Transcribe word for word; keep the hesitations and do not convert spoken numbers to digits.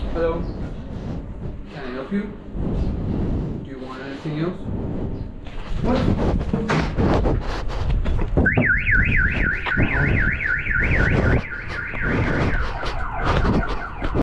Hello. Can I help you? Do you want anything else? What?